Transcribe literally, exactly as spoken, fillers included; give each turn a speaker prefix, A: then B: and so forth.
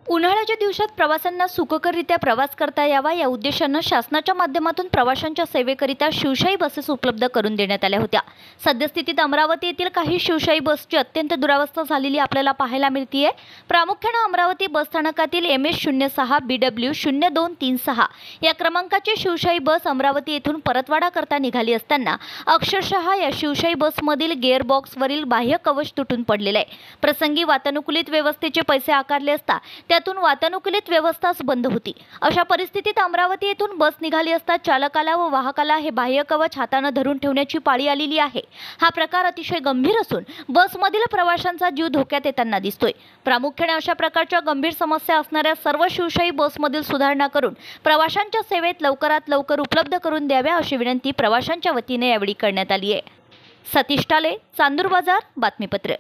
A: उन्हाळ्याच्या दिवसात प्रवाशांना सुखकररित्या प्रवास करता यावा या उद्देशानं शासनाच्या माध्यमातून प्रवाशांच्या सेवेकरिता शिवशाही बसेस उपलब्ध करून देण्यात आल्या होत्या। सद्यस्थितीत अमरावती येथील काही शिवशाही बसची अत्यंत दुरावस्था झालेली आपल्याला पाहायला मिळते। प्रामुख्याने अमरावती बस स्थानकातील एम एस शून्य सहा बी डब्ल्यू शून्य दोन तीन सहा या क्रमांकाची शिवशाही बस अमरावती येथून परतवाडा करता निघाली असताना अक्षरशः या शिवशाही बसमधील गिअरबॉक्सवरील बाह्य कवच तुटून पडलेले आहे। प्रसंगी वातानुकूलित व्यवस्थेचे पैसे आकारले असता त्यातून वातानुकूलित व्यवस्थाच बंद होती। अशा परिस्थितीत अमरावती येथून बस निघाली असता चालकाला व वाहकाला हे बाह्य कवच हाताने धरून ठेवण्याची पाळी आलेली आहे। हा प्रकार अतिशय गंभीर असून बसमधील प्रवाशांचा जीव धोक्यात येताना दिसतोय। प्रामुख्याने अशा प्रकारच्या गंभीर समस्या असणाऱ्या सर्व शिवशाही बसमधील सुधारणा करून प्रवाशांच्या सेवेत लवकरात लवकर उपलब्ध करून द्याव्या अशी विनंती प्रवाशांच्या वतीने यावेळी करण्यात आली आहे। सतीश टाले, चांदूर बाजार, बातमीपत्र।